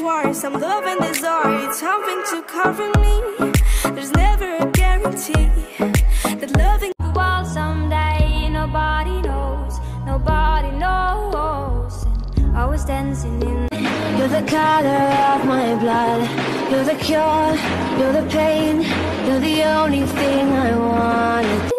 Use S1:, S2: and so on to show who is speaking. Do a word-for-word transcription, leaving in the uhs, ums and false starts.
S1: war, some love and desire, it's something to cover me. There's never a guarantee that loving
S2: the world someday. Nobody knows, nobody knows. And I was dancing in. You're the color of my blood. You're the cure, you're the pain. You're the only thing I wanted.